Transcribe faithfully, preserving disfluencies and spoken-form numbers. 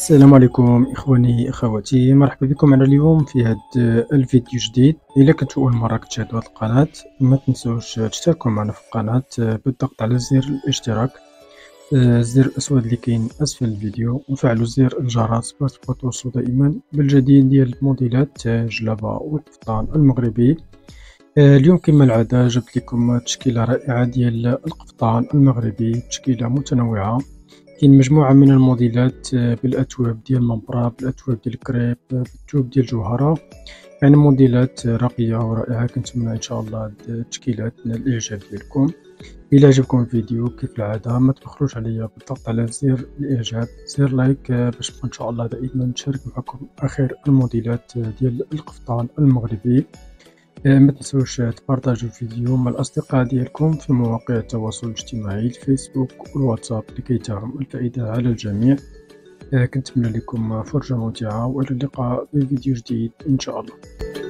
السلام عليكم إخواني أخواتي، مرحبا بكم معنا اليوم في هذا الفيديو جديد. إلا كنتو أول مرة كتشاهدوا هذه القناة ما تنسوش تشتركوا معنا في القناة بالضغط على زر الاشتراك، الزر الأسود اللي كاين أسفل الفيديو، وفعلوا زر الجرس باش تبقاو توصلوا دائما بالجديد ديال الموديلات الجلابة والقفطان المغربي. اليوم كما العادة جبت لكم تشكيلة رائعة ديال القفطان المغربي، تشكيلة متنوعة. كاين مجموعة من الموديلات بالأتواب ديال المبرة، بالأتواب ديال الكريب، بالثوب ديال الجوهرة، يعني موديلات راقية ورائعة. كنتمنى إن شاء الله هاد التشكيلات تنال الإعجاب ديالكم. إلا عجبكم الفيديو كيف العادة ما تبخلوش عليا بالضغط على زر الإعجاب، زر لايك، باش نبقى إن شاء الله دائما نشارك معكم آخر الموديلات ديال القفطان المغربي. ما تنسوش تبارطاجوا الفيديو مع الأصدقاء ديالكم في مواقع التواصل الاجتماعي الفيسبوك والواتساب لكي تعم الفائدة على الجميع. كنتمنى لكم فرجة ممتعة وإلى اللقاء في فيديو جديد إن شاء الله.